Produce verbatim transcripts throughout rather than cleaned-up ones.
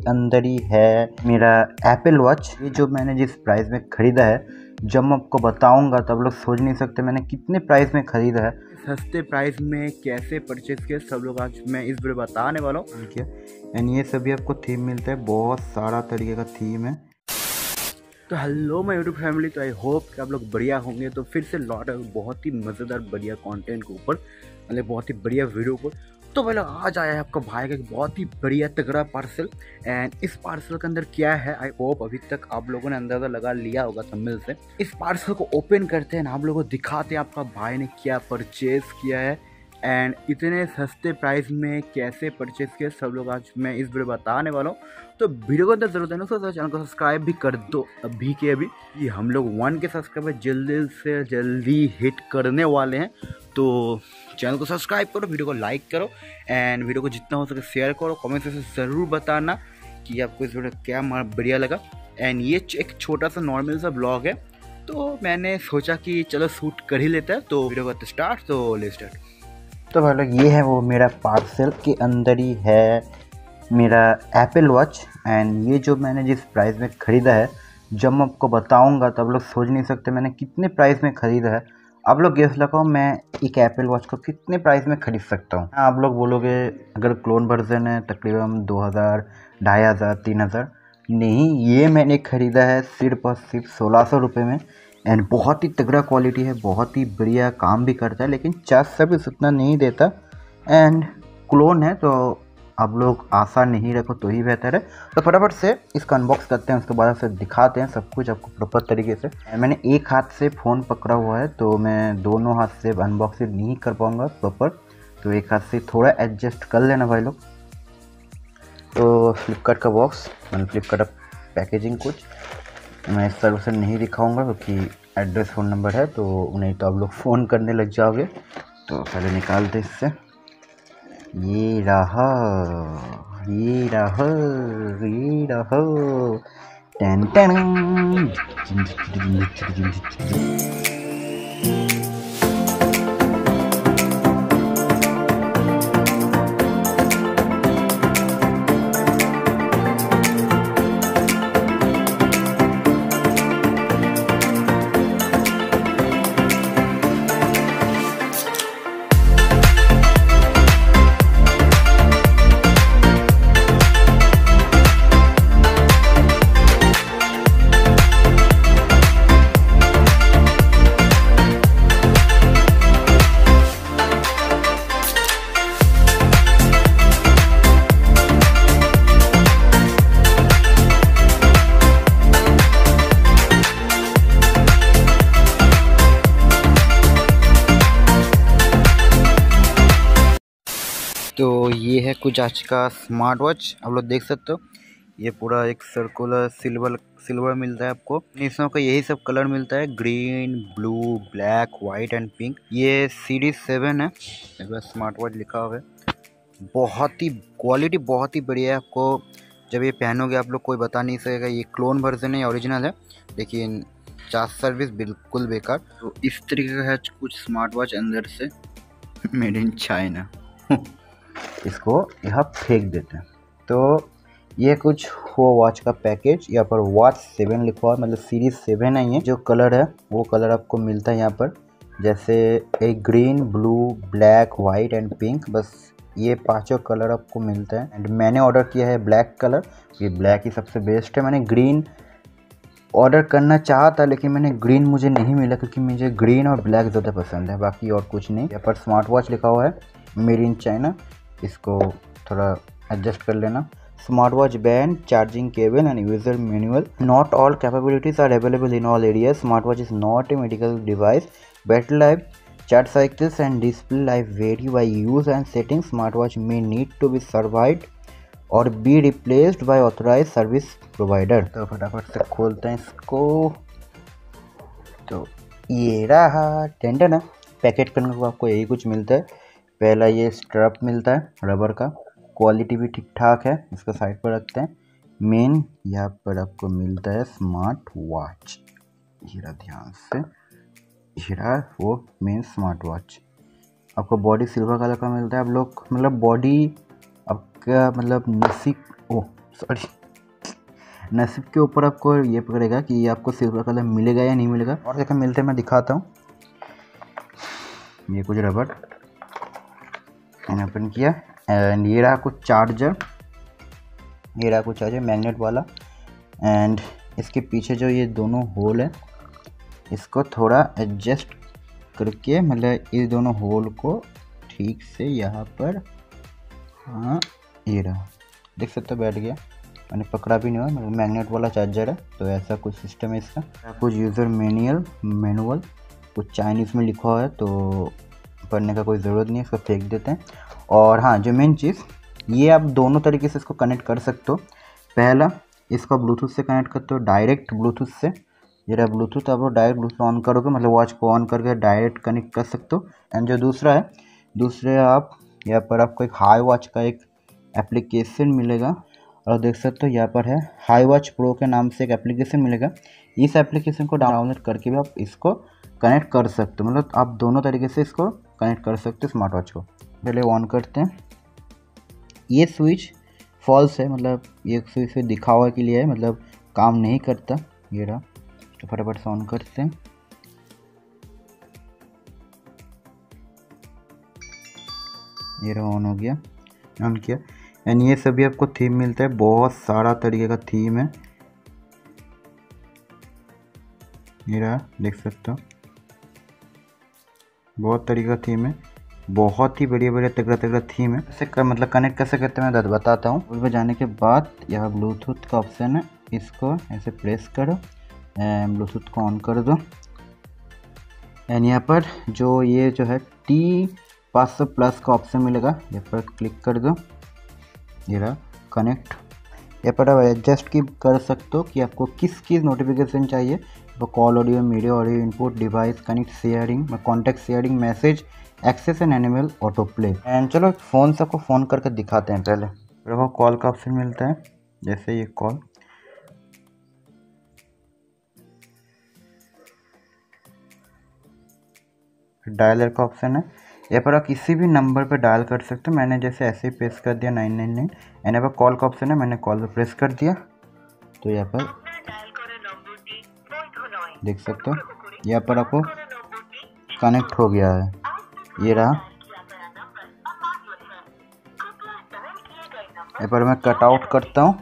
अंदर ही है मेरा एप्पल वॉच। ये जो मैंने जिस प्राइस में ख़रीदा है, जब मैं आपको बताऊंगा तब लोग सोच नहीं सकते मैंने कितने प्राइस में ख़रीदा है। सस्ते प्राइस में कैसे परचेज किया सब लोग आज मैं इस वीडियो बताने वाला हूँ। ठीक है, एंड ये सभी आपको थीम मिलता है, बहुत सारा तरीके का थीम है। तो हेलो माय यूट्यूब फैमिली, तो आई होप कि आप लोग बढ़िया होंगे। तो फिर से लौट है बहुत ही मज़ेदार बढ़िया कंटेंट के ऊपर, मतलब बहुत ही बढ़िया वीडियो पर। तो पहले आज आया है आपका भाई का बहुत ही बढ़िया तगड़ा पार्सल। एंड इस पार्सल के अंदर क्या है, आई होप अभी तक आप लोगों ने अंदाज़ा लगा लिया होगा थंबनेल से। इस पार्सल को ओपन करते हैं, आप लोगों को दिखाते हैं आपका भाई ने क्या परचेज किया है एंड इतने सस्ते प्राइस में कैसे परचेज किया सब लोग आज मैं इस वीडियो बताने वाला हूँ। तो वीडियो को अंदर जरूर देना, तो चैनल को सब्सक्राइब भी कर दो अभी के अभी। ये हम लोग वन के सब्सक्राइबर जल्दी से जल्दी हिट करने वाले हैं। तो चैनल को सब्सक्राइब करो, वीडियो को लाइक करो एंड वीडियो को जितना हो सके शेयर करो। कमेंट से ज़रूर बताना कि आपको इस वीडियो क्या बढ़िया लगा। एंड ये एक छोटा सा नॉर्मल सा ब्लॉग है, तो मैंने सोचा कि चलो शूट कर ही लेता है। तो वीडियो का स्टार्ट, तो ले स्टार्ट। तो भाई लोग ये है वो मेरा पार्सल के अंदर ही है मेरा एप्पल वॉच। एंड ये जो मैंने जिस प्राइस में ख़रीदा है, जब मैं आपको बताऊंगा तब लोग सोच नहीं सकते मैंने कितने प्राइस में ख़रीदा है। आप लोग गेस लगाओ मैं एक एप्पल वॉच को कितने प्राइस में ख़रीद सकता हूँ। आप लोग बोलोगे अगर क्लोन वर्जन है तकरीबन दो हज़ार ढाई हज़ार तीन हज़ार नहीं, ये मैंने ख़रीदा है सिर्फ और सिर्फ सोलह सौ रुपये में। एंड बहुत ही तगड़ा क्वालिटी है, बहुत ही बढ़िया काम भी करता है, लेकिन चार्ज सर्विस उतना नहीं देता। एंड क्लोन है तो आप लोग आशा नहीं रखो तो ही बेहतर है। तो फटाफट से इसका अनबॉक्स करते हैं, उसके बाद से दिखाते हैं सब कुछ आपको प्रॉपर तरीके से। मैंने एक हाथ से फ़ोन पकड़ा हुआ है तो मैं दोनों हाथ से अनबॉक्सिंग नहीं कर पाऊँगा प्रॉपर, तो एक हाथ से थोड़ा एडजस्ट कर लेना भाई लोग। तो फ्लिपकार्ट का बॉक्स, मैंने फ्लिपकार्ट पैकेजिंग कुछ मैं इस तरह से नहीं दिखाऊंगा क्योंकि एड्रेस फ़ोन नंबर है, तो नहीं तो आप लोग फ़ोन करने लग जाओगे। तो पहले निकालते इससे। ये रहा ये रहा ये रहा टन टन। तो ये है कुछ आज का स्मार्ट वॉच, आप लोग देख सकते हो। ये पूरा एक सर्कुलर सिल्वर सिल्वर मिलता है आपको। इसमें का यही सब कलर मिलता है, green, blue, black, white and pink. ये सीरीज सेवन है, इस पर स्मार्ट वॉच लिखा हुआ है। बहुत ही क्वालिटी बहुत ही बढ़िया है। आपको जब ये पहनोगे आप लोग कोई बता नहीं सकेगा ये क्लोन वर्जन है या ओरिजिनल है। देखिए चार्ज सर्विस बिल्कुल बेकार। तो इस तरीके का है कुछ स्मार्ट वॉच अंदर से, मेड इन चाइना। इसको यहाँ फेंक देते हैं। तो ये कुछ वो वॉच का पैकेज, यहाँ पर वॉच सेवन लिखा हुआ है, मतलब सीरीज सेवन है। ये जो कलर है वो कलर आपको मिलता है यहाँ पर, जैसे एक green, blue, black, white and pink. बस ये पांचों कलर आपको मिलता है। एंड मैंने ऑर्डर किया है ब्लैक कलर, ये ब्लैक ही सबसे बेस्ट है। मैंने ग्रीन ऑर्डर करना चाहा था लेकिन मैंने ग्रीन मुझे नहीं मिला क्योंकि मुझे ग्रीन और ब्लैक ज़्यादा पसंद है, बाकी और कुछ नहीं। यहाँ पर स्मार्ट वॉच लिखा हुआ है मेड इन चाइना, इसको थोड़ा एडजस्ट कर लेना। Smart watch band, charging cable and user manual. Not all capabilities are available in all areas. Smart watch is not a medical device. Battery life, charge cycles and display life vary by use and setting. Smart watch may need to be serviced or be replaced by authorized service provider. तो फटाफट से खोलते हैं इसको। तो ये रहा tendon है। पैकेट करने को आपको यही कुछ मिलता है। पहला ये स्ट्रप मिलता है रबर का, क्वालिटी भी ठीक ठाक है, इसको साइड पर रखते हैं। मेन यहाँ पर आपको मिलता है स्मार्ट वॉच, हीरा ध्यान से, हीरा वो मेन स्मार्ट वॉच। आपको बॉडी सिल्वर कलर का मिलता है। आप लोग मतलब बॉडी आपका मतलब नसी ओ सॉरी नसीब के ऊपर आपको ये पकड़ेगा कि ये आपको सिल्वर कलर मिलेगा या नहीं मिलेगा। और देखा मिलते मैं दिखाता हूँ। ये कुछ रबड़ मैंने ओपन किया एंड ये रहा कुछ चार्जर, ये रहा कुछ चार्जर मैग्नेट वाला। एंड इसके पीछे जो ये दोनों होल है इसको थोड़ा एडजस्ट करके, मतलब इस दोनों होल को ठीक से यहाँ पर, हाँ ये रहा, देख सकते हो बैठ गया, मैंने पकड़ा भी नहीं हुआ। मतलब मैग्नेट वाला चार्जर है, तो ऐसा कुछ सिस्टम है इसका। कुछ यूज़र मैनुअल मैनुअल कुछ चाइनीज़ में लिखा हुआ है, तो पढ़ने का कोई ज़रूरत नहीं है, इसको फेंक देते हैं। और हाँ, जो मेन चीज़, ये आप दोनों तरीके से इसको कनेक्ट कर सकते हो। पहला, इसको ब्लूटूथ से कनेक्ट करते हो, डायरेक्ट ब्लूटूथ से। ये रहा ब्लूटूथ, आप डायरेक्ट ब्लूटूथ ऑन करोगे, मतलब वॉच को ऑन करके डायरेक्ट कनेक्ट कर सकते हो। एंड जो दूसरा है, दूसरे आप यहाँ पर आपको एक हाई वॉच का एक एप्लीकेशन मिलेगा, और देख सकते हो यहाँ पर है हाई वॉच प्रो के नाम से एक एप्लीकेशन मिलेगा। इस एप्लीकेशन को डाउनलोड करके भी आप इसको कनेक्ट कर सकते हो, मतलब आप दोनों तरीके से इसको कनेक्ट कर सकते हो स्मार्ट वॉच को। पहले ऑन करते हैं। ये स्विच फॉल्स है, मतलब ये स्विच दिखा हुआ के लिए है, मतलब काम नहीं करता। ये रहा, तो फटाफट से ऑन करते हैं। ये रहा, ऑन हो गया, ऑन किया। एंड ये सभी आपको थीम मिलता है, बहुत सारा तरीके का थीम है। ये रहा, देख सकते हो, बहुत तरीके का थीम है, बहुत ही बढ़िया बढ़िया तगड़ा तगड़ा थीम है। ऐसे कर, मतलब कनेक्ट कैसे करते हैं मैं बताता हूँ। उस पर जाने के बाद यहाँ ब्लूटूथ का ऑप्शन है, इसको ऐसे प्रेस करो एंड ब्लूटूथ को ऑन कर दो। एंड यहाँ पर जो ये जो है टी पाँच सौ प्लस का ऑप्शन मिलेगा, यहाँ पर क्लिक कर दो। ये रहा कनेक्ट। यहाँ पर आप एडजस्ट की कर सकते हो कि आपको किस किस नोटिफिकेशन चाहिए, तो call audio, media audio, input, device connect, sharing, contact sharing, message, access and animal auto play. And चलो फ़ोन से आपको फ़ोन करके दिखाते हैं। पहले देखो कॉल का ऑप्शन मिलता है, जैसे ये कॉल, डायलर का ऑप्शन है। यहाँ पर आप किसी भी नंबर पर डायल कर सकते हो। मैंने जैसे ऐसे ही प्रेस कर दिया नाइन नाइन नाइन। एंड यहाँ पर कॉल का ऑप्शन है, मैंने कॉल पर प्रेस कर दिया, तो यहाँ पर देख सकते हो यहाँ पर आपको कनेक्ट हो गया है। ये रहा, यहाँ पर मैं कट आउट करता हूँ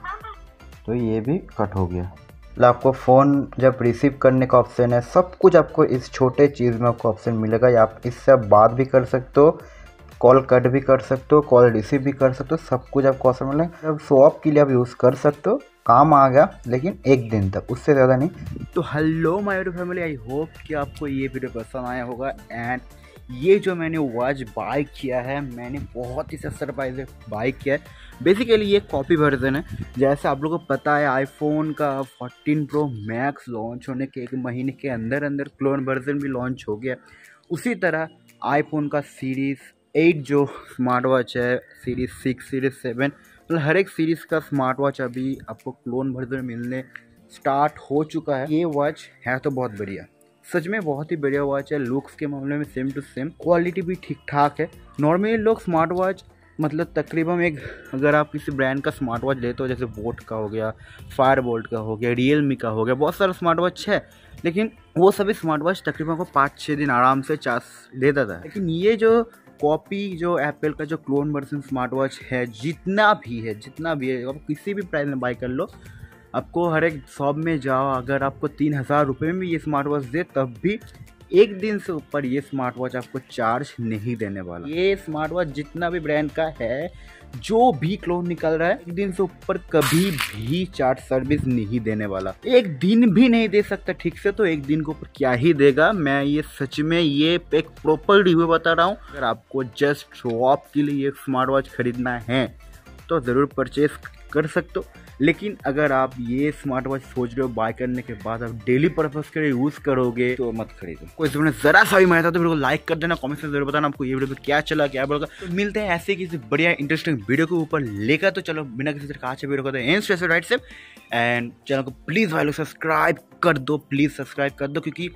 तो ये भी कट हो गया। मतलब आपको फ़ोन जब रिसीव करने का ऑप्शन है, सब कुछ आपको इस छोटे चीज़ में आपको ऑप्शन मिलेगा। या आप इससे आप बात भी कर सकते हो, कॉल कट भी कर सकते हो, कॉल रिसीव भी कर सकते हो, सब कुछ आपको ऑप्शन मिलेगा। जब शो ऑफ के लिए आप यूज़ कर सकते हो, काम आ गया, लेकिन एक दिन तक, उससे ज़्यादा नहीं। तो hello my YouTube family, I hope कि आपको ये वीडियो पसंद आया होगा। एंड ये जो मैंने वॉच बाय किया है, मैंने बहुत ही सस्ता प्राइस में बाय किया है। बेसिकली ये कॉपी वर्जन है। जैसे आप लोगों को पता है, आईफोन का फोर्टीन प्रो मैक्स लॉन्च होने के एक महीने के अंदर अंदर क्लोन वर्जन भी लॉन्च हो गया। उसी तरह आईफोन का सीरीज़ एट जो स्मार्ट वॉच है, सीरीज़ सिक्स, सीरीज़ सेवन, मतलब हर एक सीरीज़ का स्मार्ट वॉच अभी आपको क्लोन वर्जन मिलने स्टार्ट हो चुका है। ये वॉच है तो बहुत बढ़िया, सच में बहुत ही बढ़िया वॉच है। लुक्स के मामले में सेम टू सेम, क्वालिटी भी ठीक ठाक है। नॉर्मली लोग स्मार्ट वॉच मतलब तकरीबन एक, अगर आप किसी ब्रांड का स्मार्ट वॉच लेते हो, जैसे बोट का हो गया, फायर बोल्ट का हो गया, रियलमी का हो गया, बहुत सारा स्मार्ट वॉच है, लेकिन वो सभी स्मार्ट वॉच तकरीबन को पाँच छः दिन आराम से चार्ज लेता था। लेकिन ये जो कॉपी जो एप्पल का जो क्लोन वर्जन स्मार्ट वॉच है, जितना भी है जितना भी है आप किसी भी प्राइस में बाई कर लो, आपको हर एक शॉप में जाओ, अगर आपको तीन हज़ार रुपये में ये स्मार्ट वॉच दे, तब भी एक दिन से ऊपर ये स्मार्ट वॉच आपको चार्ज नहीं देने वाला। ये स्मार्ट वॉच जितना भी ब्रांड का है, जो भी क्लोन निकल रहा है, एक दिन से ऊपर कभी भी चार्ज सर्विस नहीं देने वाला। एक दिन भी नहीं दे सकता ठीक से, तो एक दिन के ऊपर क्या ही देगा। मैं ये सच में ये एक प्रॉपर रिव्यू बता रहा हूँ। अगर आपको जस्ट शो ऑफ के लिए एक स्मार्ट वॉच खरीदना है तो ज़रूर परचेज कर सकते हो। लेकिन अगर आप ये स्मार्ट वॉच सोच रहे हो बाय करने के बाद आप डेली पर्पस के लिए यूज़ करोगे, तो मत खरीदो। कोई इसमें ज़रा सा भी मजा था तो वीडियो को लाइक कर देना, कमेंट में जरूर बताना आपको ये वीडियो क्या चला, क्या बोला। तो मिलते हैं ऐसे किसी बढ़िया इंटरेस्टिंग वीडियो के ऊपर लेकर। तो चलो बिना किसी तरह का वीडियो करते हैं राइट से, एंड चैनल को प्लीज़ भाई लोग सब्सक्राइब कर दो, प्लीज़ सब्सक्राइब कर दो, क्योंकि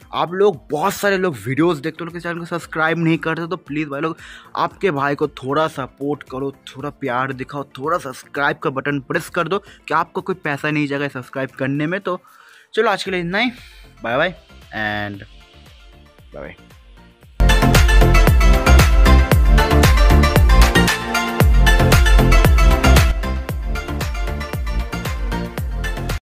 आप लोग बहुत सारे लोग वीडियोस देखते हो, लोग चैनल को सब्सक्राइब नहीं करते, तो प्लीज़ भाई लोग आपके भाई को थोड़ा सपोर्ट करो, थोड़ा प्यार दिखाओ, थोड़ा सब्सक्राइब का बटन प्रेस कर दो कि आपको कोई पैसा नहीं जाएगा सब्सक्राइब करने में। तो चलो आज के लिए इतना ही, bye bye and bye bye.